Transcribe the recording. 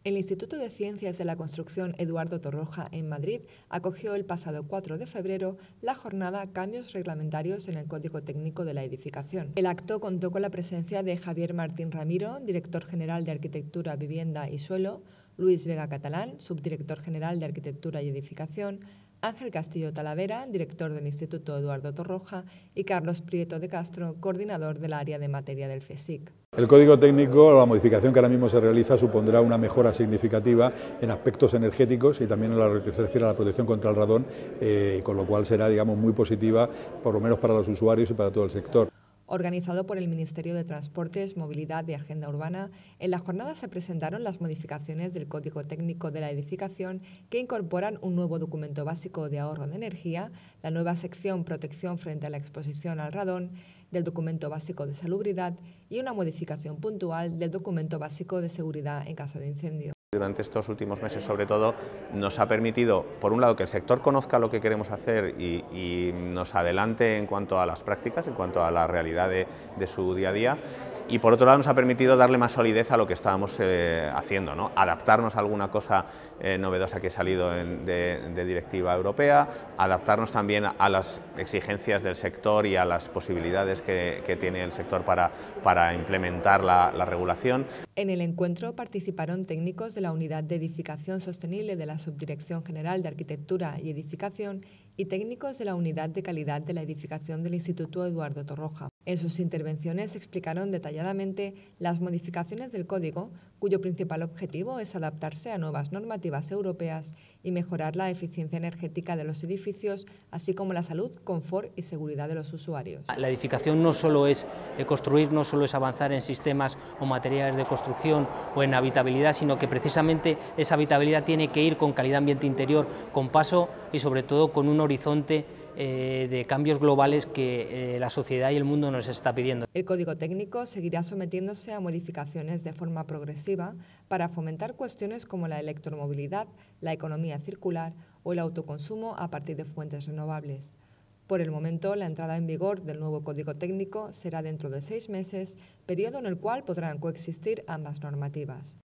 El Instituto de Ciencias de la Construcción Eduardo Torroja en Madrid acogió el pasado 4 de febrero la jornada Cambios reglamentarios en el Código Técnico de la Edificación. El acto contó con la presencia de Javier Martín Ramiro, director general de Arquitectura, Vivienda y Suelo, Luis Vega Catalán, subdirector general de Arquitectura y Edificación, Ángel Castillo Talavera, director del Instituto Eduardo Torroja, y Carlos Prieto de Castro, coordinador del área de materia del CSIC. El Código Técnico, la modificación que ahora mismo se realiza, supondrá una mejora significativa en aspectos energéticos y también en lo que se refiere a la protección contra el radón, con lo cual será, digamos, muy positiva, por lo menos para los usuarios y para todo el sector. Organizado por el Ministerio de Transportes, Movilidad y Agenda Urbana, en la jornada se presentaron las modificaciones del Código Técnico de la Edificación que incorporan un nuevo documento básico de ahorro de energía, la nueva sección Protección frente a la exposición al radón del documento básico de salubridad y una modificación puntual del documento básico de seguridad en caso de incendio. Durante estos últimos meses, sobre todo, nos ha permitido, por un lado, que el sector conozca lo que queremos hacer y nos adelante en cuanto a las prácticas, en cuanto a la realidad de su día a día, y por otro lado nos ha permitido darle más solidez a lo que estábamos haciendo, ¿no? Adaptarnos a alguna cosa novedosa que ha salido de directiva europea, adaptarnos también a las exigencias del sector y a las posibilidades que tiene el sector para implementar la regulación. En el encuentro participaron técnicos de la Unidad de Edificación Sostenible de la Subdirección General de Arquitectura y Edificación y técnicos de la Unidad de Calidad de la Edificación del Instituto Eduardo Torroja. En sus intervenciones explicaron detalladamente las modificaciones del código, cuyo principal objetivo es adaptarse a nuevas normativas europeas y mejorar la eficiencia energética de los edificios, así como la salud, confort y seguridad de los usuarios. La edificación no solo es construir, no solo es avanzar en sistemas o materiales de construcción o en habitabilidad, sino que precisamente esa habitabilidad tiene que ir con calidad ambiente interior, con paso y sobre todo con un horizonte de cambios globales que la sociedad y el mundo nos está pidiendo. El Código Técnico seguirá sometiéndose a modificaciones de forma progresiva para fomentar cuestiones como la electromovilidad, la economía circular o el autoconsumo a partir de fuentes renovables. Por el momento, la entrada en vigor del nuevo Código Técnico será dentro de 6 meses, periodo en el cual podrán coexistir ambas normativas.